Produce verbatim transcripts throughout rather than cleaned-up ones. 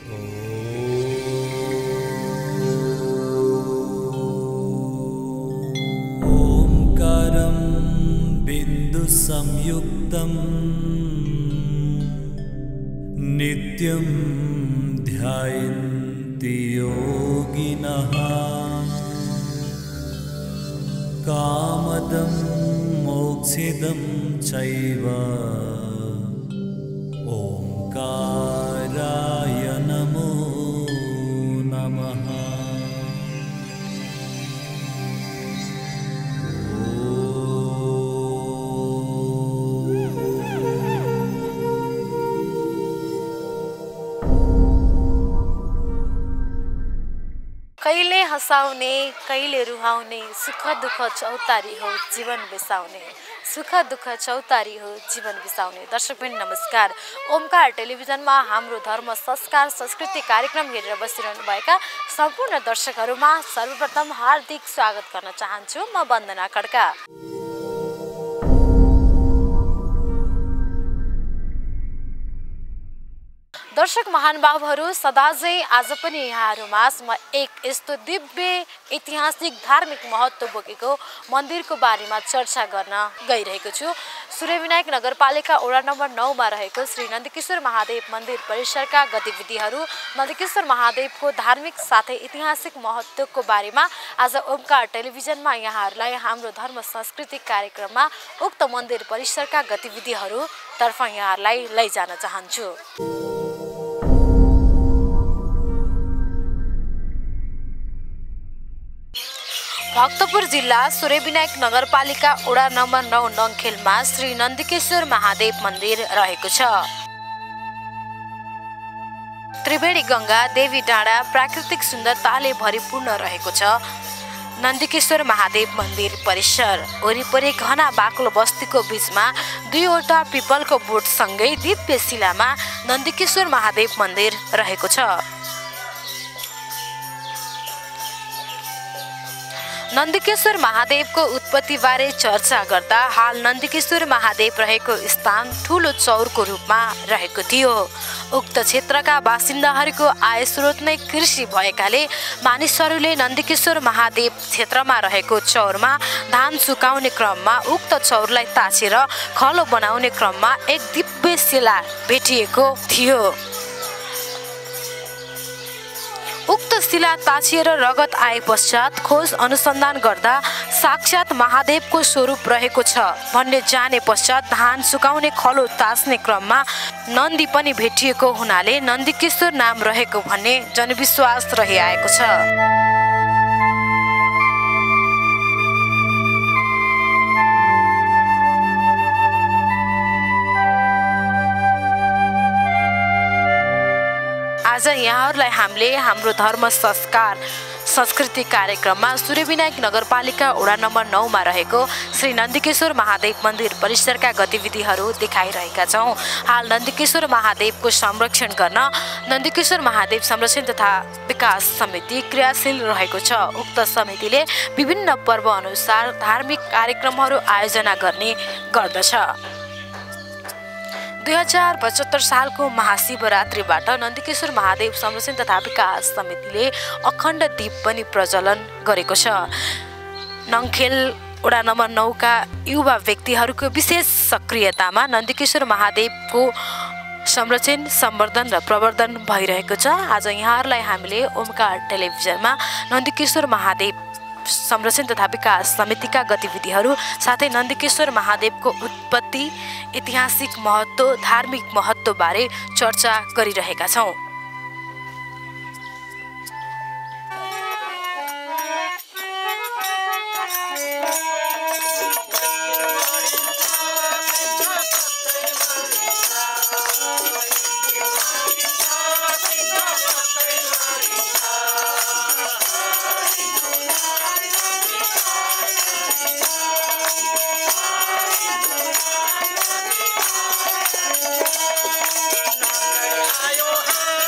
ओंकारं बिंदु संयुक्तं नित्यं ध्यायन्ति योगिनः कामदं मोक्षिदं चैव ओंकाराय नमो नमः। कहिले हँसाउने कहिले रुहाउने सुख दुःख चौतारी हो जीवन बिसाउने सुख दुःख चौतारी हो जीवन बिसाउने। दर्शकबिन नमस्कार। ओमकार टेलिभिजनमा हाम्रो धर्म संस्कार संस्कृति कार्यक्रम हेरेर बसिरहनु भएका सम्पूर्ण दर्शकहरूमा सर्वप्रथम हार्दिक स्वागत गर्न चाहन्छु। म वन्दना खड्का। दर्शक महानुभावहरू सदाझै आज पनि यहाँहरूमा म एक यस्तो दिव्य ऐतिहासिक धार्मिक महत्त्व बोकेको मन्दिरको बारेमा चर्चा गर्न गइरहेको छु। सूर्यविनायक नगरपालिका वडा नम्बर नौ मा रहेको श्री नन्दकिशोर महादेव मन्दिर परिसरका गतिविधिहरू, नन्दकिशोर महादेवको धार्मिक साथै ऐतिहासिक महत्त्वको बारेमा आज ओमकार टेलिभिजनमा यहाँहरूलाई हाम्रो धर्म सांस्कृतिक कार्यक्रममा उक्त मन्दिर परिसरका गतिविधिहरूतर्फ यहाँहरूलाई लैजान चाहन्छु। भक्तपुर जिल्ला सूर्यविनायक नगरपालिका वडा नम्बर नौ नङखेलमा श्री नन्दकिशोर महादेव मन्दिर रहेको छ। त्रिवेणी गंगा देवी डाँडा प्राकृतिक सुन्दरताले भरिपूर्ण रहेको छ। नन्दकिशोर महादेव मन्दिर परिसर वरिपरि घना बाक्लो बस्तीको बीचमा दुईवटा पिपलको बोटसँगै दिव्य शिलामा नन्दकिशोर महादेव मन्दिर रहेको छ। नन्दकिशोर महादेवको उत्पत्ति बारे चर्चा गर्दा हाल नन्दकिशोर महादेव रहेको स्थान ठुलो चौरको रूपमा रहेको थियो। उक्त क्षेत्रका बासिन्दाहरूको आय स्रोत नै कृषि भएकाले मानिसहरूले नन्दकिशोर महादेव क्षेत्रमा रहेको चौरमा धान सुकाउने क्रममा उक्त चौरलाई ताछेर खलो बनाउने क्रममा एक दिव्य शिला भेटिएको थियो। उक्त शिला ताछिएर रगत आए पश्चात खोज अनुसन्धान गर्दा साक्षात महादेवको स्वरूप रहेको छ भन्ने जाने पश्चात धान सुकाउने खलो ताछ्ने क्रममा नन्दी पनि भेटिएको हुनाले नन्दकिशोर नाम रहेको भन्ने जनविश्वास रहिआएको छ। आज यहाँहरूलाई हामीले हाम्रो धर्म संस्कार संस्कृति कार्यक्रममा सूर्यविनायक नगरपालिका वडा नम्बर नौ मा रहेको श्री नन्दकिशोर महादेव मन्दिर परिसरका गतिविधिहरू देखाइरहेका छौँ। हाल नन्दकिशोर महादेवको संरक्षण गर्न नन्दकिशोर महादेव संरक्षण तथा विकास समिति क्रियाशील रहेको छ। उक्त समितिले विभिन्न पर्व अनुसार धार्मिक कार्यक्रमहरू आयोजना गर्ने गर्दछ। दुई हजार पचहत्तर सालको महाशिवरात्रिबाट नन्दकिशोर महादेव संरक्षण तथा विकास समितिले अखण्ड दीप पनि प्रज्वलन गरेको छ। नङखेल वडा नम्बर नौ का युवा व्यक्तिहरूको विशेष सक्रियतामा नन्दकिशोर महादेवको संरक्षण सम्वर्धन र प्रवर्धन भइरहेको छ। आज यहाँहरूलाई हामीले ओमकार टेलिभिजनमा नन्दकिशोर महादेव संरक्षण तथा विकास समितिका गतिविधिहरू साथै नन्दकिशोर महादेवको उत्पत्ति, ऐतिहासिक महत्त्व, धार्मिक महत्त्व बारे चर्चा गरिरहेका छौँ। Ayo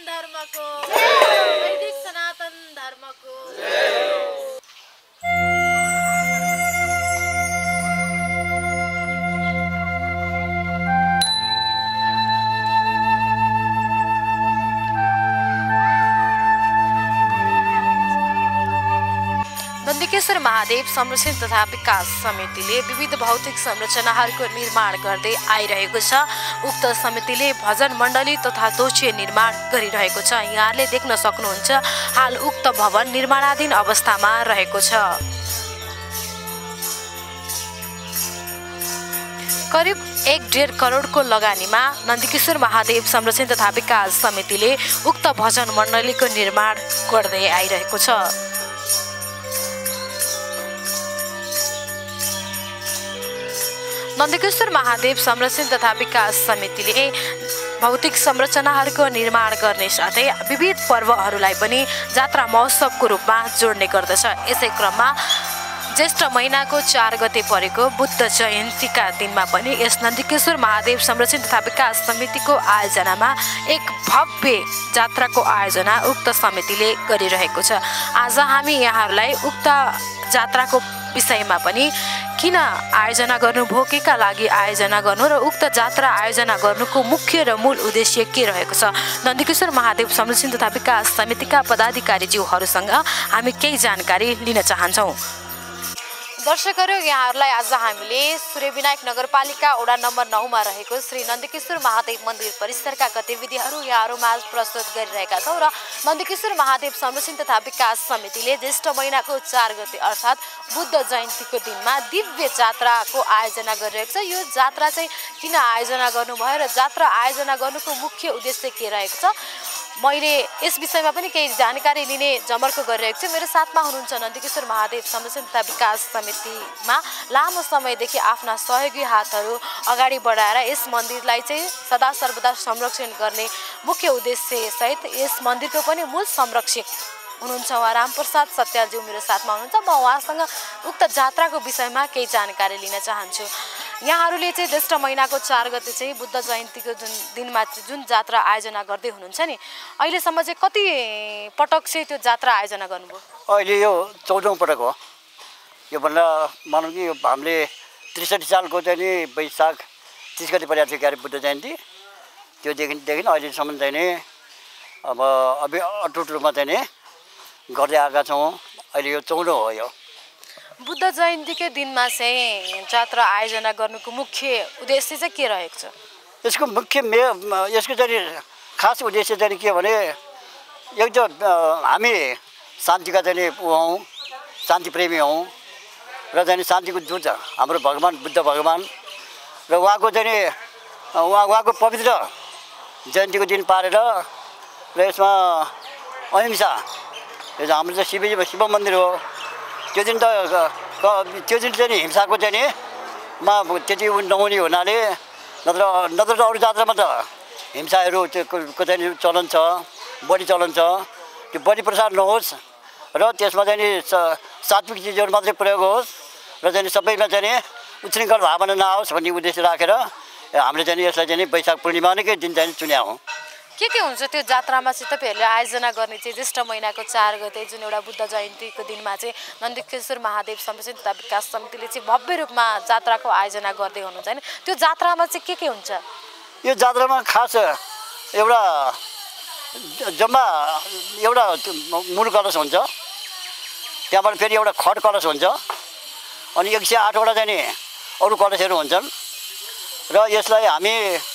धर्मको वैदिक सनातन धर्मको नन्दिकेश्वर महादेव संरक्षण तथा विकास समितिले विविध भौतिक संरचनाहरूको निर्माण गर्दै आइरहेको छ। उक्त समितिले भजन मण्डली तथा दोषीय निर्माण गरिरहेको छ। यहाँले देख्न सक्नुहुन्छ हाल उक्त भवन निर्माणाधीन अवस्थामा रहेको छ। करिब एक डेढ करोडको लगानीमा नन्दिकेश्वर महादेव संरक्षण तथा विकास समितिले उक्त भजन मण्डलीको निर्माण गर्दै आइरहेको छ। नन्दिकेश्वर महादेव संरक्षण तथा विकास समितिले भौतिक संरचनाहरूको निर्माण गर्ने साथै विविध पर्वहरूलाई पनि जात्रा महोत्सवको रूपमा जोड्ने गर्दछ। यसै क्रममा ज्येष्ठ महिनाको चार गते परेको बुद्ध जयन्तीका दिनमा पनि यस नन्दिकेश्वर महादेव संरक्षण तथा विकास समितिको आयोजनामा एक भव्य जात्राको आयोजना उक्त समितिले गरिरहेको छ। आज हामी यहाँहरूलाई उक्त जात्राको विषयमा पनि किन आयोजना गर्नु, भोकेका लागि आयोजना गर्नु र उक्त जात्रा आयोजना गर्नुको मुख्य र मूल उद्देश्य के रहेको छ, नन्दिकेश्वर महादेव संरक्षण तथा विकास समितिका पदाधिकारीज्यूहरूसँग हामी केही जानकारी लिन चाहन्छौँ। दर्शकहरू, यहाँहरूलाई आज हामीले सूर्यविनायक नगरपालिका वडा नम्बर नौमा रहेको श्री नन्दिकेश्वर महादेव मन्दिर परिसरका गतिविधिहरू यहाँहरूमा प्रस्तुत गरिरहेका छौँ र नन्दिकेश्वर महादेव संरक्षण तथा विकास समितिले ज्येष्ठ महिनाको चार गते अर्थात् बुद्ध जयन्तीको दिनमा दिव्य जात्राको आयोजना गरिरहेको छ। यो जात्रा चाहिँ किन आयोजना गर्नुभयो र जात्रा आयोजना गर्नुको मुख्य उद्देश्य के रहेको छ, मैले यस विषयमा पनि केही जानकारी लिने जमर्को गरिरहेको छु। मेरो साथमा हुनुहुन्छ नन्दिकेश्वर महादेव संरक्षण तथा विकास समितिमा लामो समयदेखि आफ्ना सहयोगी हातहरू अगाडि बढाएर यस मन्दिरलाई चाहिँ सदा सर्वदा संरक्षण गर्ने मुख्य उद्देश्य सहित यस मन्दिरको पनि मूल संरक्षक हुनुहुन्छ उहाँ रामप्रसाद सत्यालज्यू मेरो साथमा हुनुहुन्छ। म उहाँसँग उक्त जात्राको विषयमा केही जानकारी लिन चाहन्छु। यहाँहरूले चाहिँ ज्येष्ठ महिनाको चार गते चाहिँ बुद्ध जयन्तीको जुन दिनमा जुन जात्रा आयोजना गर्दै हुनुहुन्छ नि, अहिलेसम्म चाहिँ कति पटक चाहिँ त्यो जात्रा आयोजना गर्नुभयो? अहिले यो चौधौँ पटक हो। योभन्दा मानौँ कि यो हामीले त्रिसठी सालको चाहिँ नि वैशाख तिस गति परेको थियो क्यारे बुद्ध जयन्ती, त्योदेखि अहिलेसम्म चाहिँ नि अब अब अटुट रूपमा चाहिँ नि गर्दै आएका छौँ। अहिले यो चौधौँ हो। यो बुद्ध जयन्तीकै दिनमा चाहिँ जात्रा आयोजना गर्नुको मुख्य उद्देश्य चाहिँ के रहेको छ? यसको मुख्य मे यसको चाहिँ खास उद्देश्य चाहिँ के भने एक त हामी शान्तिका चाहिँ ऊ हौँ, शान्ति प्रेमी हौँ र चाहिँ शान्तिको दूत हाम्रो भगवान् बुद्ध भगवान् र उहाँको चाहिँ उहाँ उहाँको पवित्र जयन्तीको दिन पारेर र यसमा अहिंसा, यो हाम्रो चाहिँ शिवजी शिव मन्दिर हो। त्यो दिन त त्यो दिन चाहिँ हिंसाको चाहिँ नि मा त्यति नहुने हुनाले नत्र नत्र त अरू जात्रामा त हिंसाहरू त्यो चाहिँ चलन छ, बढी चलन छ। त्यो बढी प्रसार नहोस् र त्यसमा चाहिँ नि सात्विक चिजहरू मात्रै प्रयोग होस् र चाहिँ सबैमा चाहिँ नि उच्छृङ्खल भावना नआओस् भन्ने उद्देश्य राखेर हामीले चाहिँ यसलाई चाहिँ वैशाख पूर्णिमा नै दिन चाहिँ चुन्या हौँ। के के हुन्छ त्यो जात्रामा चाहिँ तपाईँहरूले आयोजना गर्ने चाहिँ ज्येष्ठ महिनाको चार गते जुन एउटा बुद्ध जयन्तीको दिनमा चाहिँ नन्दिकेश्वर महादेव संरक्षण तथा विकास समितिले चाहिँ भव्य रूपमा जात्राको आयोजना गर्दै हुनुहुन्छ नि, त्यो जात्रामा चाहिँ के के हुन्छ? यो जात्रामा खास एउटा जम्मा एउटा मूल कलश हुन्छ, त्यहाँबाट फेरि एउटा खट कलश हुन्छ, अनि एक सय आठवटा चाहिँ नि अरू कलशहरू हुन्छन् र यसलाई हामी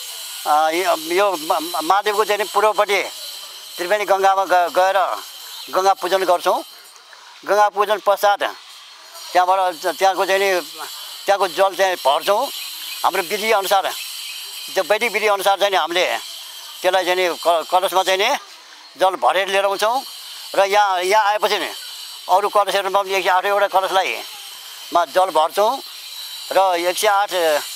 यो महादेवको चाहिँ पूर्वपट्टि त्रिवेणी गङ्गामा गएर गङ्गा पूजन गर्छौँ। गङ्गा पूजन पश्चात त्यहाँबाट त्यहाँको चाहिँ नि त्यहाँको जल चाहिँ भर्छौँ। हाम्रो विधिअनुसार त्यो वैदिक विधिअनुसार चाहिँ हामीले त्यसलाई चाहिँ नि कलशमा चाहिँ नि जल भरेर लिएर आउँछौँ र यहाँ यहाँ आएपछि नि अरू कलशहरूमा एक सय आठवटा कलशलाई मा जल भर्छौँ र एक सय आठ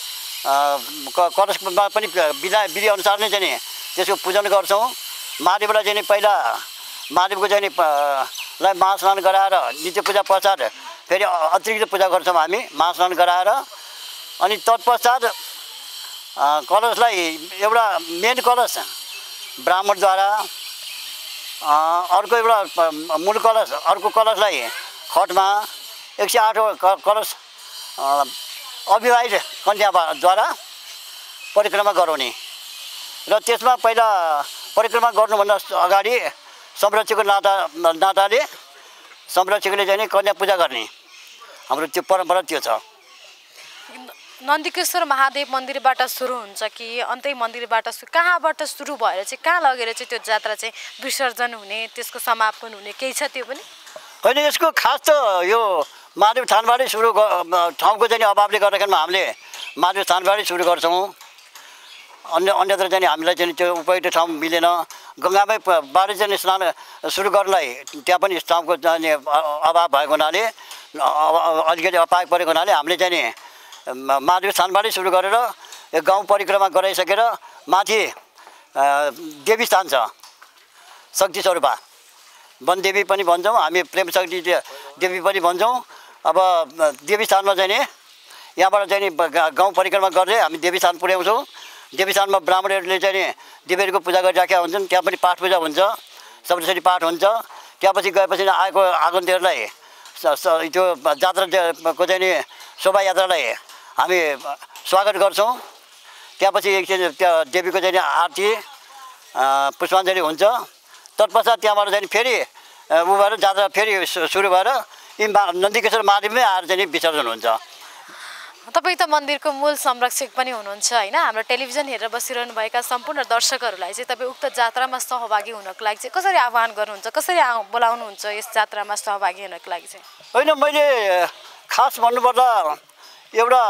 कलशमा पनि विधा विधिअनुसार नै चाहिँ नि त्यसको पूजन गर्छौँ। महादेवलाई चाहिँ नि पहिला महादेवको चाहिँ नि लाई महास्नान गराएर नित्य पूजा पश्चात फेरि अतिरिक्त पूजा गर्छौँ हामी महास्नान गराएर। अनि तत्पश्चात कलशलाई एउटा मेन कलश ब्राह्मणद्वारा अर्को एउटा मूल कलश अर्को कलशलाई खटमा एक सय आठवटा कलश अविवाहित कन्याद्वारा परिक्रमा गराउने र त्यसमा पहिला परिक्रमा गर्नुभन्दा अगाडि संरक्षकको नाता नाताले संरक्षकले चाहिँ कन्या पूजा गर्ने हाम्रो त्यो परम्परा त्यो छ। नन्दीकेश्वर महादेव मन्दिरबाट सुरु हुन्छ कि अन्तै मन्दिरबाट सुरु कहाँबाट सुरु भएर चाहिँ कहाँ लगेर चाहिँ त्यो जात्रा चाहिँ विसर्जन हुने त्यसको समापन हुने केही छ त्यो पनि? होइन, यसको खास त यो महादेव थानबाटै सुरु ठाउँको चाहिँ अभावले गर्दाखेरि हामीले महादेव थानबाटै सुरु गर्छौँ। अन्य अन्यत्र चाहिँ हामीलाई चाहिँ त्यो उपयुक्त ठाउँ मिलेन। गङ्गामै बाटै चाहिँ स्नान सुरु गर्नलाई त्यहाँ पनि ठाउँको चाहिँ अभाव भएको हुनाले अलिकति अपाय परेको हुनाले हामीले चाहिँ नि महादेव स्थानबाटै सुरु गरेर गाउँ परिक्रमा गराइसकेर माथि देवी स्थान छ शक्ति स्वरूपा वनदेवी पनि भन्छौँ हामी, प्रेम शक्ति देवी पनि भन्छौँ। अब देवी स्थानमा चाहिँ नि यहाँबाट चाहिँ नि गाउँ परिक्रमा गर्दै हामी देवी स्थान पुर्याउँछौँ। देवी स्थानमा ब्राह्मणहरूले चाहिँ नि देवीहरूको पूजा गरिराखेका हुन्छन्। त्यहाँ पनि पाठ पूजा हुन्छ, सप्तशती पाठ हुन्छ। त्यहाँपछि गएपछि आएको आगन्तुकहरूलाई त्यो जात्राको चाहिँ नि शोभायात्रालाई हामी स्वागत गर्छौँ। त्यहाँपछि एकछिन त्यो देवीको चाहिँ आरती पुष्पाञ्जली हुन्छ। तत्पश्चात त्यहाँबाट चाहिँ फेरि उ भएर जात्रा फेरि सुरु भएर यी नन्दीकेश्वर महादेवमै आएर चाहिँ विसर्जन हुन्छ। तपाईँ त मन्दिरको मूल संरक्षक पनि हुनुहुन्छ होइन? हाम्रो टेलिभिजन हेरेर बसिरहनु भएका सम्पूर्ण दर्शकहरूलाई चाहिँ तपाईँ उक्त जात्रामा सहभागी हुनको लागि चाहिँ कसरी आह्वान गर्नुहुन्छ, कसरी बोलाउनुहुन्छ यस जात्रामा सहभागी हुनको लागि चाहिँ? होइन, मैले खास भन्नुपर्दा एउटा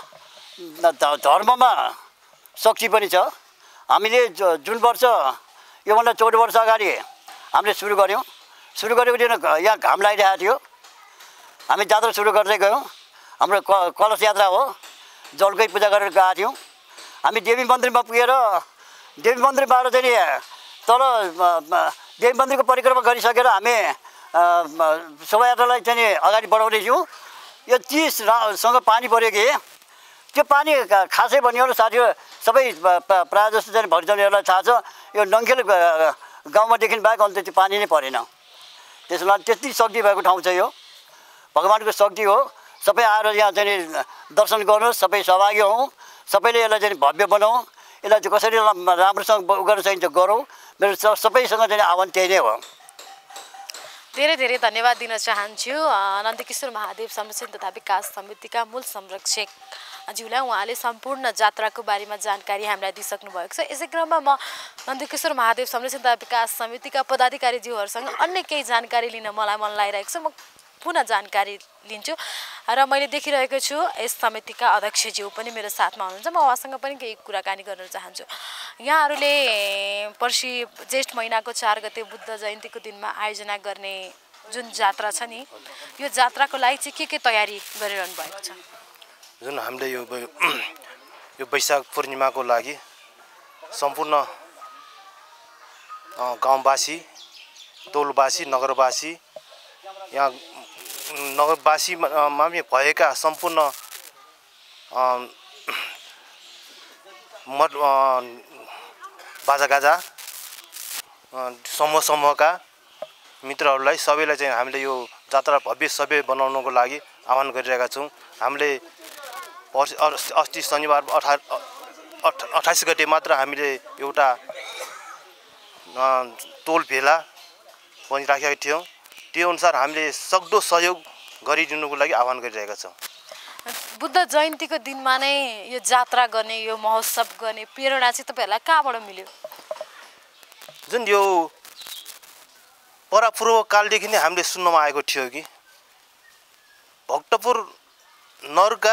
धर्ममा शक्ति पनि छ। हामीले जुन वर्ष योभन्दा चौध वर्ष अगाडि हामीले सुरु गऱ्यौँ। सुरु गरेको दिन यहाँ घाम लागिरहेको थियो। हामी जात्रा सुरु गर्दै गयौँ। हाम्रो क कलश यात्रा हो, जलकै पूजा गरेर गएका थियौँ। हामी देवी मन्दिरमा पुगेर देवी मन्दिरबाट चाहिँ तल देवी मन्दिरको परिक्रमा गरिसकेर हामी शोभायात्रालाई चाहिँ अगाडि बढाउँदै थियौँ। यो चिससँग पानी पऱ्यो कि त्यो पानी खासै भन्यो भने साथीहरू सबै प्रायः जस्तो चाहिँ भक्तजनहरूलाई थाहा छ, यो नङ्खेल गाउँमा देखिनु बाहेक अन्त त्यो पानी नै परेन। त्यसो लागि त्यति शक्ति भएको ठाउँ छ यो, भगवान्को शक्ति हो। सबै आएर यहाँ चाहिँ दर्शन गर्नुहोस्, सबै सहभागी हौँ, सबैले यसलाई चाहिँ भव्य बनाऊ, यसलाई चाहिँ कसरी राम्रोसँग गर्न सकिन्छ गरौँ। मेरो सबैसँग चाहिँ आह्वान त्यही नै हो। धेरै धेरै धन्यवाद दिन चाहन्छु नन्दीकेश्वर महादेव संरक्षण तथा विकास समितिका मूल संरक्षक ज्यूलाई। उहाँले सम्पूर्ण जात्राको बारेमा जानकारी हामीलाई दिइसक्नु भएको छ। यसै क्रममा म नन्दीकेश्वर महादेव संरक्षण तथा विकास समितिका पदाधिकारी ज्यूहरूसँग अन्य केही जानकारी लिन मलाई मन लागिरहेको छ। म पुनः जानकारी लिन्छु र मैले देखिरहेको छु यस समितिका अध्यक्षज्यू पनि मेरो साथमा हुनुहुन्छ। म उहाँसँग पनि केही कुराकानी गर्न चाहन्छु। यहाँहरूले पर्सि जेष्ठ महिनाको चार गते बुद्ध जयन्तीको दिनमा आयोजना गर्ने जुन जात्रा छ नि, यो जात्राको लागि चाहिँ के के तयारी गरिरहनु भएको छ? जुन हामीले यो यो वैशाख पूर्णिमाको लागि सम्पूर्ण गाउँवासी, टोलवासी, नगरवासी, यहाँ नगरवासीमा भएका सम्पूर्ण मठ बाजागाजा समूह समूहका मित्रहरूलाई सबैलाई चाहिँ हामीले यो जात्रा भव्य सभ्य बनाउनको लागि आह्वान गरिरहेका छौँ। हामीले अस्ति शनिबार अठा अठाइस गते मात्र हामीले एउटा टोल भेला पनि राखेका थियौँ। त्यो अनुसार हामीले सक्दो सहयोग गरिदिनुको लागि आह्वान गरिरहेका छौँ। बुद्ध जयन्तीको दिनमा नै यो जात्रा गर्ने, यो महोत्सव गर्ने प्रेरणा चाहिँ तपाईँहरूलाई कहाँबाट मिल्यो? जुन यो परापूर्व कालदेखि नै हामीले सुन्नमा आएको थियो कि भक्तपुर नरका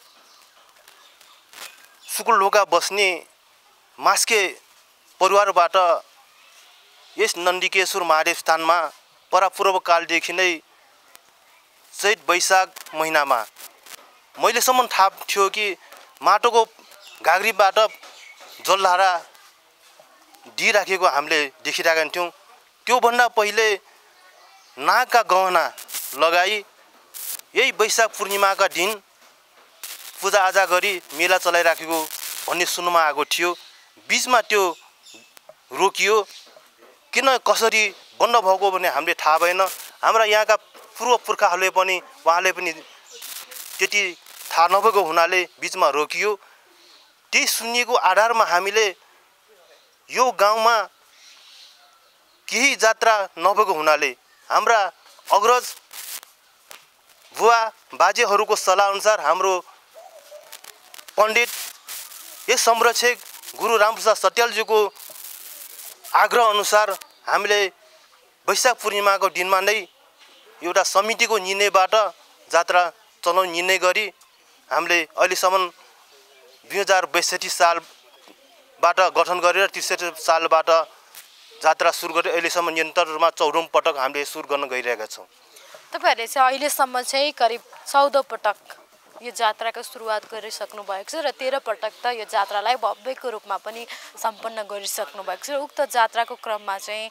सुकुलढोका बस्ने मास्के परिवारबाट यस नन्दीकेश्वर महादेव स्थानमा परापूर्व कालदेखि नै चैत वैशाख महिनामा महिलेसम्म थाहा थियो कि माटोको घाग्रीबाट जलधारा दिइराखेको हामीले देखिरहेका थियौँ। त्योभन्दा पहिले नागका गहना लगाई यही वैशाख पूर्णिमाका दिन पूजाआजा गरी मेला चलाइराखेको भन्ने सुन्नमा आएको थियो। बिचमा त्यो रोकियो किन कसरी बन्द भएको भने हामीले थाहा भएन। हाम्रा यहाँका पूर्व पुर्खाहरूले पनि उहाँले पनि त्यति थाहा नभएको हुनाले बिचमा रोकियो। त्यही सुनिएको आधारमा हामीले यो गाउँमा केही जात्रा नभएको हुनाले हाम्रा अग्रज बुवा बाजेहरूको सल्लाह अनुसार हाम्रो पण्डित यस संरक्षक गुरु रामप्रसाद सत्यालजीको आग्रह अनुसार हामीले वैशाख पूर्णिमाको दिनमा नै एउटा समितिको निर्णयबाट जात्रा चलाउने निर्णय गरी हामीले अहिलेसम्म दुई हजार बैसठी सालबाट गठन गरेर त्रिसठी सालबाट जात्रा सुरु गरेर अहिलेसम्म निरन्तरमा चौधौँ पटक हामीले सुरु गर्न गइरहेका छौँ। तपाईँहरूले चाहिँ अहिलेसम्म चाहिँ करिब चौध पटक यो जात्राको सुरुवात गरिसक्नु भएको छ र तेह्र पटक त यो जात्रालाई भव्यको रूपमा पनि सम्पन्न गरिसक्नु भएको छ। उक्त जात्राको क्रममा चाहिँ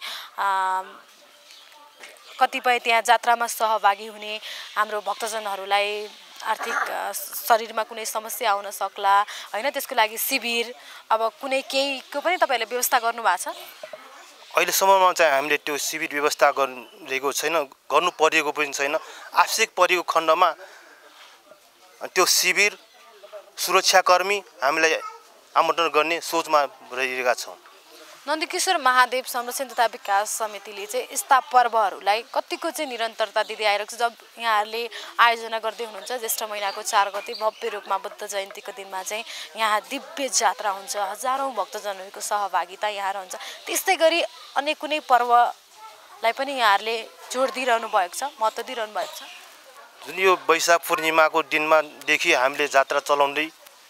कतिपय त्यहाँ जात्रामा सहभागी हुने हाम्रो भक्तजनहरूलाई आर्थिक शरीरमा कुनै समस्या आउन सक्ला होइन, त्यसको लागि शिविर अब कुनै केहीको पनि तपाईँहरूले व्यवस्था गर्नुभएको छ? अहिलेसम्ममा चाहिँ हामीले त्यो शिविर व्यवस्था गरेको छैन, गर्नु परेको पनि छैन। आवश्यक परेको खण्डमा त्यो शिविर सुरक्षाकर्मी हामीलाई आमन्त्रण गर्ने सोचमा रहिरहेका छौँ। नन्दकिशोर महादेव संरक्षण तथा विकास समितिले चाहिँ यस्ता पर्वहरूलाई कतिको चाहिँ निरन्तरता दिँदै आइरहेको छ? जब यहाँहरूले आयोजना गर्दै हुनुहुन्छ ज्येष्ठ महिनाको चार गते भव्य रूपमा बुद्ध जयन्तीको दिनमा चाहिँ यहाँ दिव्य जात्रा हुन्छ, हजारौँ भक्तजनहरूको सहभागिता यहाँ रहन्छ, त्यस्तै गरी अन्य कुनै पर्वलाई पनि यहाँहरूले जोड दिइरहनु भएको छ, महत्त्व दिइरहनु भएको छ? जुन यो वैशाख पूर्णिमाको दिनमादेखि हामीले जात्रा चलाउँदै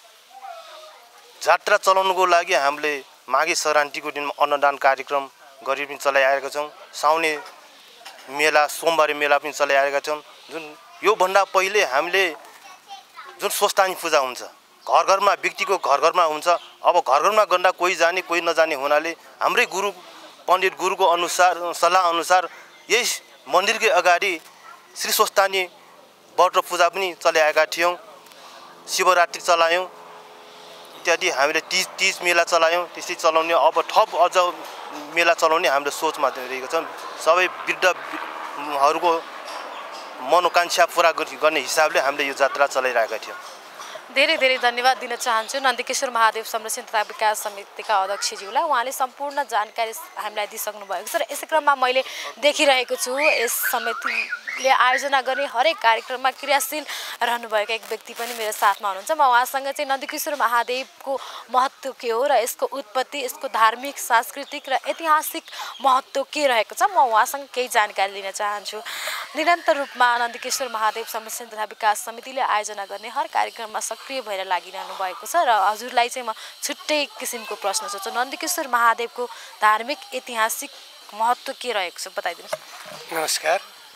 जात्रा चलाउनुको लागि हामीले माघे सङ्क्रान्तिको दिनमा अन्नदान कार्यक्रम गरी पनि चलाइआएका छौँ। साउने मेला सोमबारे मेला पनि चलाइआएका छौँ। जुन योभन्दा पहिले हामीले जुन स्वस्थानी पूजा हुन्छ घर घरमा व्यक्तिको घर घरमा हुन्छ। अब घर घरमा गन्दा कोही जाने कोही नजाने हुनाले हाम्रै गुरु पण्डित गुरुको अनुसार सल्लाह अनुसार यस मन्दिरकै अगाडि श्री स्वस्थानी व्रत पूजा पनि चलाइआएका थियौँ। शिवरात्रि चलायौँ इत्यादि हामीले तिज तिज मेला चलायौँ। त्यसै चलाउने अब थप अझ मेला चलाउने हाम्रो सोचमा रहेको छ। सबै वृद्धहरूको मनोकांक्षा पुरा गर्ने हिसाबले हामीले यो जात्रा चलाइरहेका थियौँ। धेरै धेरै धन्यवाद दिन चाहन्छु नन्दकिशोर महादेव संरक्षण तथा विकास समितिका अध्यक्षज्यूलाई। उहाँले सम्पूर्ण जानकारी हामीलाई दिइसक्नु भएको छ र यसै क्रममा मैले देखिरहेको छु यस समितिले आयोजना गर्ने हरेक कार्यक्रममा क्रियाशील रहनुभएका एक व्यक्ति पनि मेरो साथमा हुनुहुन्छ। म उहाँसँग चाहिँ नन्दकिशोर महादेवको महत्त्व के हो र यसको उत्पत्ति, यसको धार्मिक, सांस्कृतिक र ऐतिहासिक महत्त्व के रहेको छ, म उहाँसँग केही जानकारी लिन चाहन्छु। निरन्तर रूपमा नन्दकिशोर महादेव संरक्षण तथा विकास समितिले आयोजना गर्ने हर कार्यक्रममा सक्रिय भएर लागिरहनु भएको छ र हजुरलाई चाहिँ म छुट्टै किसिमको प्रश्न सोध्छु। नन्दकिशोर महादेवको धार्मिक ऐतिहासिक महत्त्व के रहेको छ बताइदिनुहोस्। नमस्कार।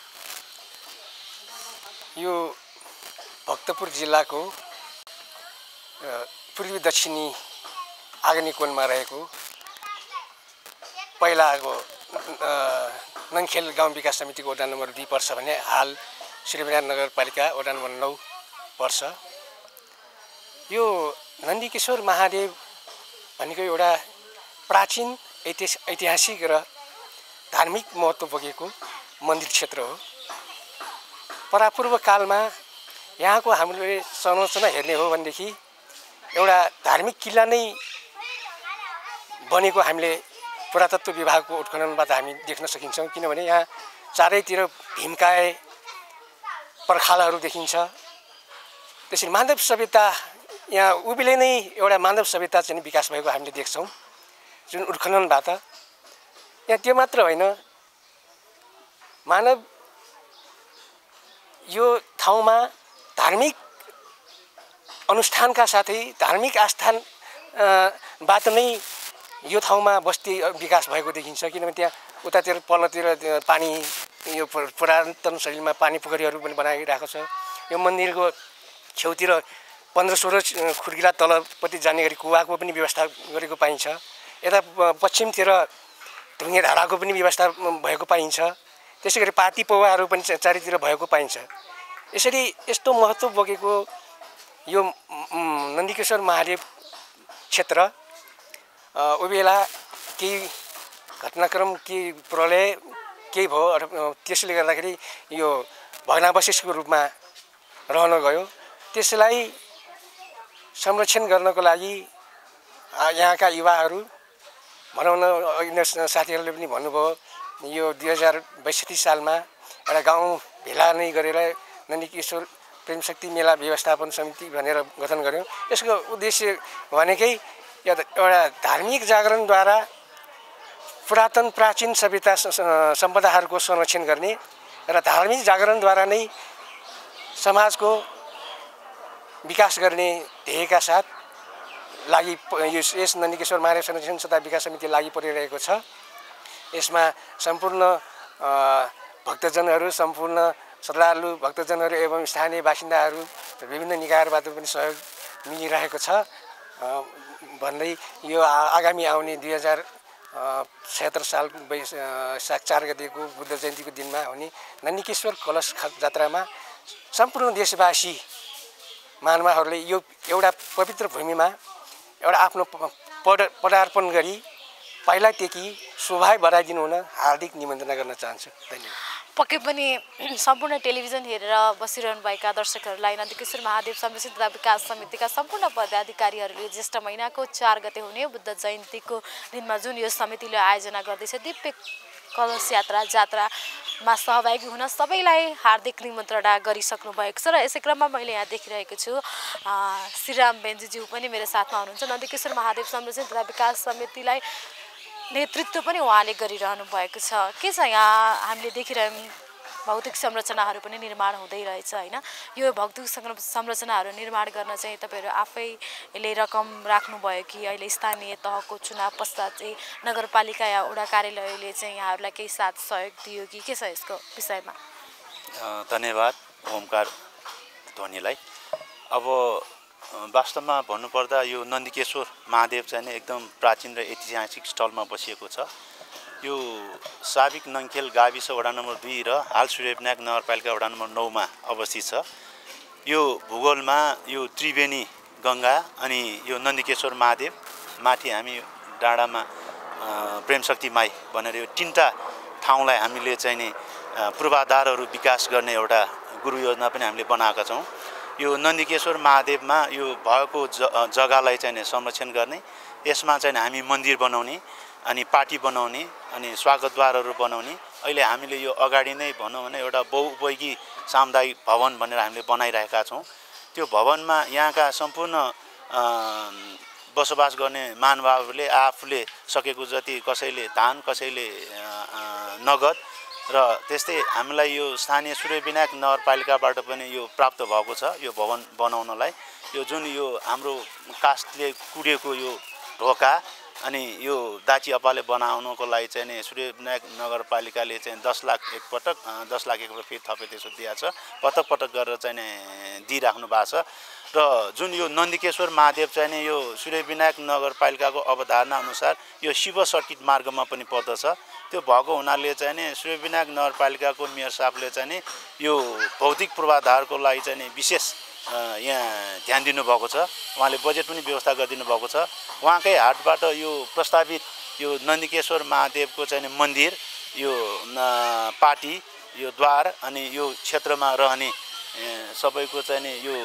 यो भक्तपुर जिल्लाको पूर्वी दक्षिणी आग्नेकोणमा रहेको पहिलाको नङखेल गाउँ विकास समितिको वडा नम्बर दुई पर्छ भने हाल श्रीविनारायण नगरपालिका वडा नम्बर नौ पर्छ। यो नन्दकिशोर महादेव भनेको एउटा प्राचीन ऐतिहासिक र धार्मिक महत्त्व बोकेको मन्दिर क्षेत्र हो। परापूर्व कालमा यहाँको हामीले संरचना हेर्ने हो भनेदेखि एउटा धार्मिक किल्ला नै बनेको हामीले पुरातत्व विभागको उत्खननबाट हामी देख्न सकिन्छौँ। किनभने यहाँ चारैतिर भीमकाय पर्खालहरू देखिन्छ। त्यसरी मानव सभ्यता यहाँ उभिले नै एउटा मानव सभ्यता चाहिँ विकास भएको हामीले देख्छौँ जुन उत्खननबाट। यहाँ त्यो मात्र होइन, मानव यो ठाउँमा धार्मिक अनुष्ठानका साथै धार्मिक आस्थानबाट नै यो ठाउँमा बस्ती विकास भएको देखिन्छ। किनभने त्यहाँ उतातिर पल्लोतिर पानी यो पुरातन शैलीमा पानी पोखरीहरू पनि बनाइरहेको छ। यो मन्दिरको छेउतिर पन्ध्र सोह्र खुर्किला तलपट्टि जाने गरी कुवाको पनि व्यवस्था गरेको पाइन्छ। यता पश्चिमतिर ढुङ्गे धाराको पनि व्यवस्था भएको पाइन्छ। त्यसै गरी पाती पौवाहरू पनि चारैतिर भएको पाइन्छ। यसरी यस्तो महत्त्व बोकेको यो नन्दकिशोर महादेव क्षेत्र उबेला केही घटनाक्रम के प्रलय केही भयो त्यसले गर्दाखेरि यो भग्नावशेषको रूपमा रहन गयो। त्यसलाई संरक्षण गर्नको लागि यहाँका युवाहरू भनौँ न अन्य साथीहरूले पनि भन्नुभयो यो दुई हजार बैसठी सालमा एउटा गाउँ भेला नै गरेर नन्दीकिशोर प्रेमशक्ति मेला व्यवस्थापन समिति भनेर गठन गर्यो। यसको उद्देश्य भनेकै एउटा धार्मिक जागरणद्वारा पुरातन प्राचीन सभ्यता सम्पदाहरूको संरक्षण गर्ने र धार्मिक जागरणद्वारा नै समाजको विकास गर्ने ध्येयका साथ लागि यस नन्दीकिशोर महादेव संरक्षण तथा विकास समिति लागि परिरहेको छ। यसमा सम्पूर्ण भक्तजनहरू सम्पूर्ण श्रद्धालु भक्तजनहरू एवं स्थानीय बासिन्दाहरू विभिन्न निकायबाट पनि सहयोग मिलिरहेको छ भन्दै यो आगामी आउने दुई हजार छयत्तर साल वैशाख चार गतेको बुद्ध जयन्तीको दिनमा हुने नन्दीकिशोर कलश जात्रामा सम्पूर्ण देशवासी महानुभावहरूले यो एउटा पवित्र भूमिमा एउटा आफ्नो पदार्पण गरी पहिलादेखि शोभा बढाइदिनु हुन हार्दिक निमन्त्रणा गर्न चाहन्छु। धन्यवाद। पक्कै पनि सम्पूर्ण टेलिभिजन हेरेर बसिरहनुभएका दर्शकहरूलाई नन्दीकिशोर महादेव संरक्षण तथा विकास समितिका सम्पूर्ण पदाधिकारीहरूले ज्येष्ठ महिनाको चार गते हुने बुद्ध जयन्तीको दिनमा जुन यो समितिले आयोजना गर्दैछ दिव्य कलश यात्रा जात्रामा सहभागी हुन सबैलाई हार्दिक निमन्त्रणा गरिसक्नु भएको छ। र यसै क्रममा मैले यहाँ देखिरहेको छु श्रीराम बेन्जीज्यू पनि मेरो साथमा हुनुहुन्छ। नन्दीकिशोर महादेव संरक्षण तथा विकास समितिलाई नेतृत्व पनि उहाँले गरिरहनु भएको छ। के छ यहाँ हामीले देखिरह्यौँ भौतिक संरचनाहरू पनि निर्माण हुँदै रहेछ होइन। यो भौतिक संरचनाहरू निर्माण गर्न चाहिँ तपाईँहरू आफैले रकम राख्नुभयो कि अहिले स्थानीय तहको चुनाव पश्चात चाहिँ नगरपालिका या वडा कार्यालयले चाहिँ यहाँहरूलाई केही साथ सहयोग दियो कि के छ यसको विषयमा? धन्यवाद ओमकार ध्वनिलाई। अब वास्तवमा भन्नुपर्दा यो नन्दीकिशोर महादेव चाहिँ एकदम प्राचीन र ऐतिहासिक स्थलमा बसिएको छ। यो साबिक नङखेल गाविस वडा नम्बर दुई र हाल सूर्यविनायक नगरपालिका वडा नम्बर नौमा अवस्थित छ। यो भूगोलमा यो त्रिवेणी गङ्गा अनि यो नन्दीकिशोर महादेव माथि हामी डाँडामा प्रेमशक्ति माई भनेर यो तिनवटा ठाउँलाई हामीले चाहिँ नि पूर्वाधारहरू विकास गर्ने एउटा गुरु योजना पनि हामीले बनाएका छौँ। यो नन्दीकिशोर महादेवमा यो भएको जग्गालाई चाहिँ संरक्षण गर्ने, यसमा चाहिँ हामी मन्दिर बनाउने अनि पार्टी बनाउने अनि स्वागतद्वारहरू बनाउने। अहिले हामीले यो अगाडि नै भनौँ भने एउटा बहुउपयोगी सामुदायिक भवन भनेर हामीले बनाइरहेका छौँ। त्यो भवनमा यहाँका सम्पूर्ण बसोबास गर्ने महानुभावहरूले आफूले सकेको जति कसैले दान कसैले नगद र त्यस्तै हामीलाई यो स्थानीय सूर्यविनायक नगरपालिकाबाट पनि यो प्राप्त भएको छ। यो भवन बनाउनलाई यो जुन यो हाम्रो कास्टले कुडेको यो ढोका अनि यो दाची अप्पाले बनाउनको लागि चाहिँ नि सूर्यविनायक नगरपालिकाले चाहिँ दस लाख एकपटक दस लाख एकपटक फेरि थपे त्यसो दिएको छ। पटक पटक गरेर चाहिँ नि दिइराख्नु भएको छ। र जुन यो नन्दीकिशोर महादेव चाहिँ नि यो सूर्यविनायक नगरपालिकाको अवधारणा अनुसार यो शिव सर्किट मार्गमा पनि पर्दछ। त्यो भएको हुनाले चाहिँ नि सूर्यविनायक नगरपालिकाको मेयर साहबले चाहिँ नि यो भौतिक पूर्वाधारको लागि चाहिँ नि विशेष यहाँ ध्यान दिनुभएको छ। उहाँले बजेट पनि व्यवस्था गरिदिनु भएको छ। उहाँकै हातबाट यो प्रस्तावित यो नन्दीकिशोर महादेवको चाहिँ मन्दिर यो पार्टी यो द्वार अनि यो क्षेत्रमा रहने सबैको चाहिँ नि यो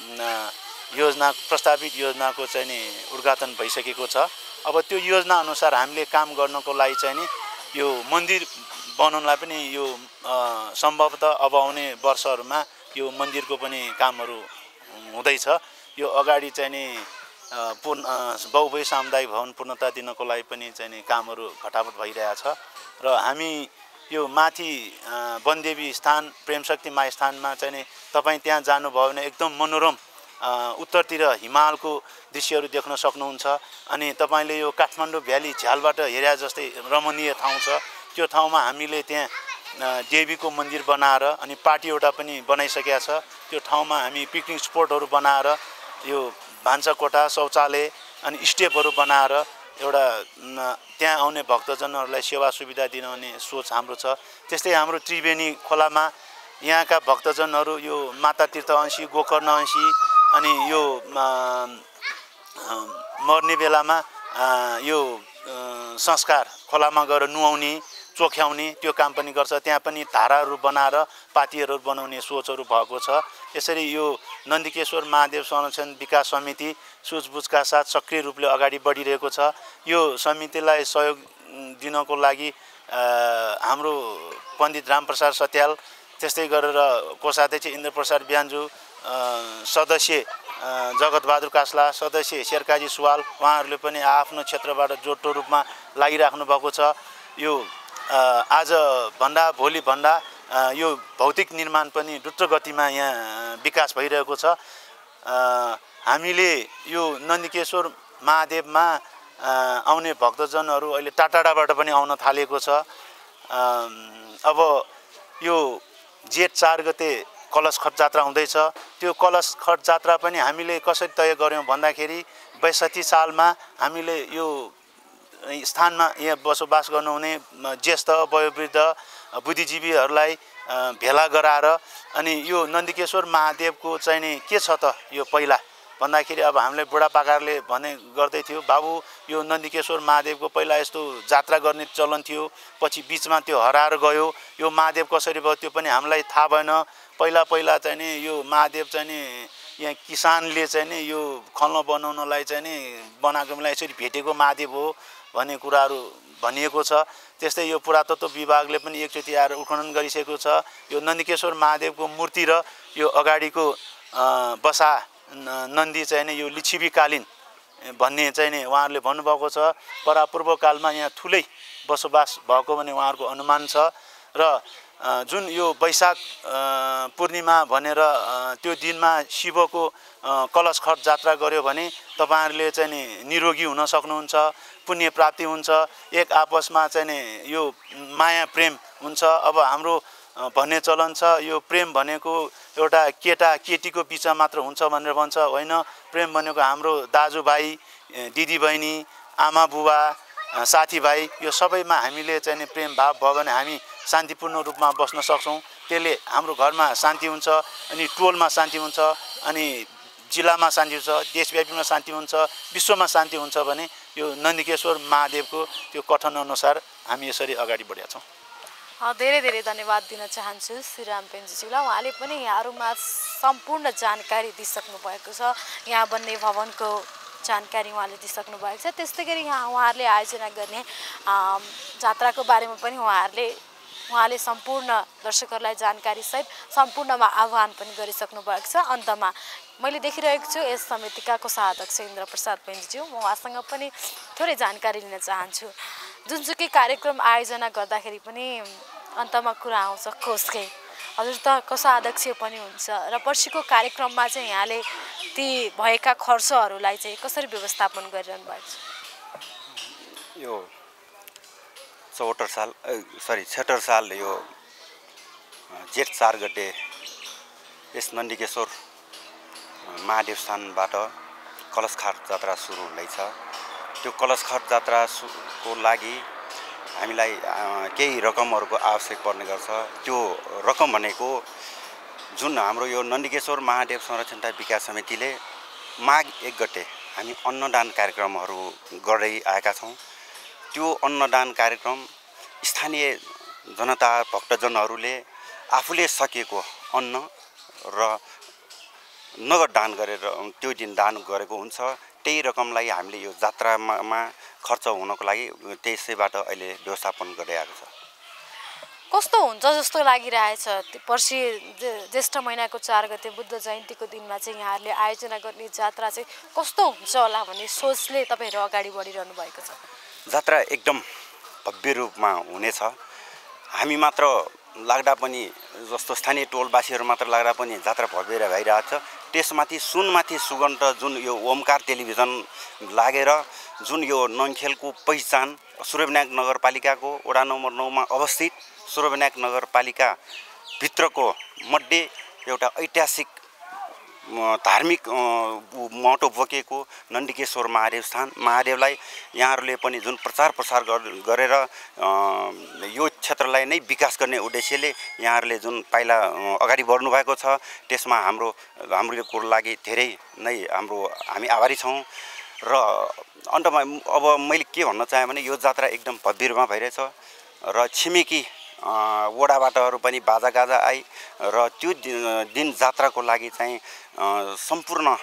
योजना प्रस्तावित योजनाको चाहिँ नि उद्घाटन भइसकेको छ। अब त्यो योजना अनुसार हामीले काम गर्नको लागि चाहिँ नि यो मन्दिर बनाउनलाई पनि यो सम्भवतः अब आउने वर्षहरूमा यो मन्दिरको पनि कामहरू हुँदैछ। यो अगाडि चाहिँ नि पूर्ण बहुउपयोगी सामुदायिक भवन पूर्णता दिनको लागि पनि चाहिँ नि कामहरू फटाफट भइरहेछ। र हामी यो माथि वनदेवी स्थान प्रेमशक्ति माई स्थानमा चाहिँ नि तपाईँ त्यहाँ जानुभयो भने एकदम मनोरम उत्तरतिर हिमालको दृश्यहरू देख्न सक्नुहुन्छ। अनि तपाईँले यो काठमाडौँ भ्याली झ्यालबाट हेरे जस्तै रमणीय ठाउँ छ। त्यो ठाउँमा हामीले त्यहाँ देवीको मन्दिर बनाएर अनि पार्टी एउटा पनि बनाइसकेका छ। त्यो ठाउँमा हामी पिकनिक स्पोटहरू बनाएर यो भान्साकोठा शौचालय अनि स्टेपहरू बनाएर एउटा त्यहाँ आउने भक्तजनहरूलाई सेवा सुविधा दिने सोच हाम्रो छ। त्यस्तै हाम्रो त्रिवेणी खोलामा यहाँका भक्तजनहरू यो माता तीर्थ अंशी गोकर्ण अंशी अनि यो मर्ने बेलामा यो संस्कार खोलामा गएर नुहाउने चोख्याउने त्यो काम पनि गर्छ। त्यहाँ पनि धाराहरू बनाएर पातीहरू बनाउने सोचहरू भएको छ। यसरी यो नन्दीकेश्वर महादेव संरक्षण विकास समिति सुझबुझका साथ सक्रिय रूपले अगाडि बढिरहेको छ। यो समितिलाई सहयोग दिनको लागि हाम्रो पण्डित रामप्रसाद सत्याल, त्यस्तै गरेर कोषाध्यक्ष इन्द्र प्रसाद ब्यान्जु, सदस्य जगतबहादुर कास्ला, सदस्य शेरकाजी सुवाल, उहाँहरूले पनि आफ्नो क्षेत्रबाट जोडो रूपमा लागिराख्नु भएको छ। यो आज भन्दा भोलि भन्दा यो भौतिक निर्माण पनि द्रुत गतिमा यहाँ विकास भइरहेको छ। हामीले यो नन्दीकेश्वर महादेवमा आउने भक्तजनहरू अहिले टाटाडाबाट पनि आउन थालेको छ। अब यो जेठ चार गते कलश खट जात्रा हुँदैछ। त्यो कलश खट जात्रा पनि हामीले कसरी तय गऱ्यौँ भन्दाखेरि बैसठी सालमा हामीले यो स्थानमा यहाँ बसोबास गर्नुहुने ज्येष्ठ वयोवृद्ध बुद्धिजीवीहरूलाई भेला गराएर अनि यो नन्दीकेश्वर महादेवको चाहिँ नि के छ त यो पहिला भन्दाखेरि अब हामीले बुढापाकाहरूले भने गर्दै थियो, बाबु यो नन्दीकेश्वर महादेवको पहिला यस्तो जात्रा गर्ने चलन थियो, पछि बिचमा त्यो हराएर गयो, यो महादेव कसरी भयो त्यो पनि हामीलाई थाहा भएन। पहिला पहिला चाहिँ नि यो महादेव चाहिँ नि यहाँ किसानले चाहिँ नि यो खल्न बनाउनलाई चाहिँ नि बनाएको मलाई यसरी भेटेको महादेव हो भन्ने कुराहरू भनिएको छ। त्यस्तै यो पुरातत्व विभागले पनि एकचोटि आएर उत्खनन गरिसकेको छ। यो नन्दीकेश्वर महादेवको मूर्ति र यो अगाडिको बसा नन्दी चाहिँ नि यो लिच्छिवीकालीन भन्ने चाहिँ नि उहाँहरूले भन्नुभएको छ। परापूर्व कालमा यहाँ ठुलै बसोबास भएको भन्ने उहाँहरूको अनुमान छ। र जुन यो वैशाख पूर्णिमा भनेर त्यो दिनमा शिवको कलश खट जात्रा गर्यो भने तपाईहरुले चाहिँ नि निरोगी हुन सक्नुहुन्छ, पुण्य प्राप्ति हुन्छ, एक आपसमा चाहिँ नि यो माया प्रेम हुन्छ। अब हाम्रो भन्ने चलन छ यो प्रेम भनेको एउटा केटा केटीको बिचमा मात्र हुन्छ भनेर भन्छ, होइन। प्रेम भनेको हाम्रो दाजुभाइ, दिदीबहिनी, आमा बुबा, साथीभाइ यो सबैमा हामीले चाहिँ नि प्रेम भाव भयो भने हामी शान्तिपूर्ण रूपमा बस्न सक्छौं। त्यसले हाम्रो घरमा शान्ति हुन्छ, अनि टोलमा शान्ति हुन्छ, अनि जिल्लामा शान्ति हुन्छ, देशव्यापीमा शान्ति हुन्छ, विश्वमा शान्ति हुन्छ भने यो नन्दीकेश्वर महादेवको त्यो कथन अनुसार हामी यसरी अगाडि बढेका छौं। धेरै धेरै धन्यवाद दिन चाहन्छु श्रीराम पेन्जीज्यूलाई। उहाँले पनि यहाँहरुमा सम्पूर्ण जानकारी दिइसक्नु भएको छ। यहाँ बन्ने भवनको जानकारी उहाँले दिइसक्नु भएको छ। त्यस्तै गरी यहाँ उहाँहरूले आयोजना गर्ने जात्राको बारेमा पनि उहाँहरूले उहाँले सम्पूर्ण दर्शकहरूलाई जानकारी सहित सम्पूर्णमा आह्वान पनि गरिसक्नु भएको छ। अन्तमा मैले देखिरहेको छु यस समितिका कोषाध्यक्ष इन्द्र प्रसाद पेन्जीज्यू, म उहाँसँग पनि थोरै जानकारी लिन चाहन्छु। जुनसुकै कार्यक्रम आयोजना गर्दाखेरि पनि अन्तमा कुरा आउँछ कोषकै। हजुर त कोषाध्यक्ष पनि हुन्छ र पर्सिको कार्यक्रममा चाहिँ यहाँले ती भएका खर्चहरूलाई चाहिँ कसरी व्यवस्थापन गरिरहनु भएको छ? यो चौहत्तर साल सरी छत्तर साल यो जेठ चार गते यस नन्दीकेश्वर महादेव स्थानबाट कलश खट जात्रा सुरु हुँदैछ। त्यो कलश खट जात्राको लागि हामीलाई केही रकमहरूको आवश्यक पर्ने गर्छ। त्यो रकम भनेको जुन हाम्रो यो नन्दीकेश्वर महादेव संरक्षण तथा विकास समितिले माघ एक गते हामी अन्नदान कार्यक्रमहरू गर्दै आएका छौँ। त्यो अन्नदान कार्यक्रम स्थानीय जनता भक्तजनहरूले आफूले सकेको अन्न र नगद दान गरेर त्यो दिन दान गरेको हुन्छ। त्यही रकमलाई हामीले यो जात्रामा खर्च हुनको लागि त्यसैबाट अहिले व्यवस्थापन गर्दै आएको छ। कस्तो हुन्छ जस्तो लागिरहेछ पर्सि ज्येष्ठ महिनाको चार गते बुद्ध जयन्तीको दिनमा चाहिँ यहाँहरूले आयोजना गर्ने जात्रा चाहिँ कस्तो हुन्छ होला भन्ने सोचले तपाईहरु अगाडि बढिरहनु भएको छ? जात्रा एकदम भव्य रूपमा हुनेछ। हामी मात्र लाग्दा पनि जस्तो स्थानीय टोलवासीहरू मात्र लाग्दा पनि जात्रा भव्य भइरहेछ। त्यसमाथि सुनमाथि सुगन्ध जुन यो ओमकार टेलिभिजन लागेर जुन यो नङखेलको पहिचान सूर्यविनायक नगरपालिकाको वडा नम्बर नौ मा अवस्थित सूर्यविनायक नगरपालिका भित्रको मध्ये एउटा ऐतिहासिक धार्मिक महत्त्व बोकेको नन्दीकेश्वर महादेव स्थान महादेवलाई यहाँहरूले पनि जुन प्रचार प्रसार गरेर यो क्षेत्रलाई नै विकास गर्ने उद्देश्यले यहाँहरूले जुन पाइला अगाडि बढ्नु भएको छ त्यसमा हाम्रो हाम्रो लागि धेरै नै हाम्रो हामी आभारी छौँ। र अन्तमा अब मैले के भन्न चाहेँ भने यो जात्रा एकदम भव्य रूपमा भइरहेछ र छिमेकी वडाबाटहरू पनि बाजागाजा आई र त्यो दिन जात्राको लागि चाहिँ सम्पूर्ण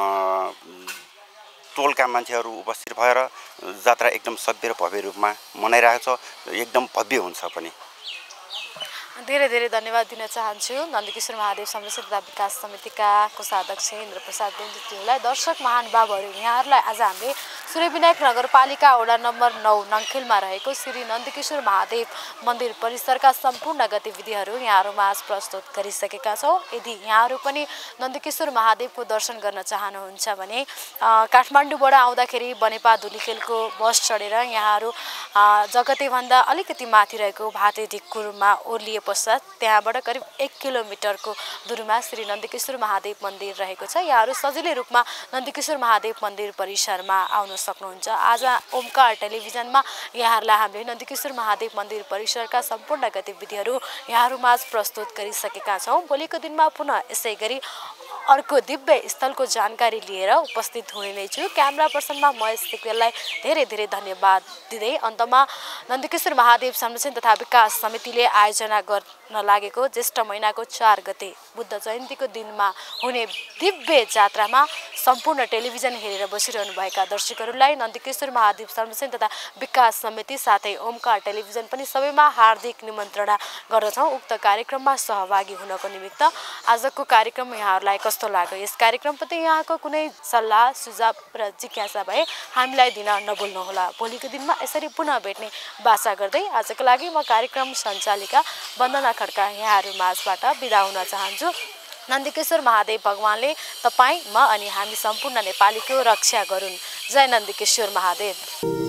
टोलका मान्छेहरू उपस्थित भएर जात्रा एकदम सभ्य र भव्य रूपमा मनाइरहेको छ एकदम भव्य हुन्छ पनि धेरै धेरै धन्यवाद दिन चाहन्छु नन्दकिशोर महादेव संरक्षण तथा विकास समितिका कोषाध्यक्ष इन्द्र प्रसाद बेन्जुज्यूलाई। दर्शक महानुभावहरू यहाँहरूलाई आज हामीले सूर्यविनायक नगरपालिका वडा नम्बर नौ नङखेलमा रहेको श्री नन्दकिशोर महादेव मन्दिर परिसरका सम्पूर्ण गतिविधिहरू यहाँहरूमा आज प्रस्तुत गरिसकेका छौँ। यदि यहाँहरू पनि नन्दकिशोर महादेवको दर्शन गर्न चाहनुहुन्छ भने काठमाडौँबाट आउँदाखेरि बनेपा धुलीखेलको बस चढेर यहाँहरू जगतेभन्दा अलिकति माथि रहेको भाते ढिक्कुरमा ओर्लिए पश्चात त्यहाँबाट करिब एक किलोमिटरको दूरीमा श्री नन्दकिशोर महादेव मन्दिर रहेको छ। यहाँहरू सजिलै रूपमा नन्दकिशोर महादेव मन्दिर परिसरमा आउन सक्नुहुन्छ। आज ओमकार टेलिभिजनमा यहाँहरूलाई हामीले नन्दकिशोर महादेव मन्दिर परिसरका सम्पूर्ण गतिविधिहरू यहाँहरूमाझ प्रस्तुत गरिसकेका छौँ। भोलिको दिनमा पुनः यसै गरी अर्को दिव्य स्थलको जानकारी लिएर उपस्थित हुने नै छु। क्यामेरा पर्सनमा महेश सिक्रेललाई धेरै धेरै धन्यवाद दिँदै अन्तमा नन्दकिशोर महादेव संरक्षण तथा विकास समितिले आयोजना गर्न लागेको ज्येष्ठ महिनाको चार गते बुद्ध जयन्तीको दिनमा हुने दिव्य जात्रामा सम्पूर्ण टेलिभिजन हेरेर बसिरहनुभएका दर्शकहरूलाई नन्दकिशोर महादेव संरक्षण तथा विकास समिति साथै ओमकार टेलिभिजन पनि सबैमा हार्दिक निमन्त्रणा गर्दछौँ उक्त कार्यक्रममा सहभागी हुनको निमित्त। आजको कार्यक्रम यहाँहरूलाई कस्तो लाग्यो, यस कार्यक्रमप्रति यहाँको कुनै सल्लाह सुझाव र जिज्ञासा भए हामीलाई दिन नभुल्नुहोला। भोलिको दिनमा यसरी पुनः भेट्ने बाचा गर्दै आजको लागि म कार्यक्रम सञ्चालिका वन्दना खड्का यहाँहरू माझबाट बिदा हुन चाहन्छु। नन्दकिशोर महादेव भगवानले तपाईँ म अनि हामी सम्पूर्ण नेपालीको रक्षा गरून्। जय नन्दकिशोर महादेव।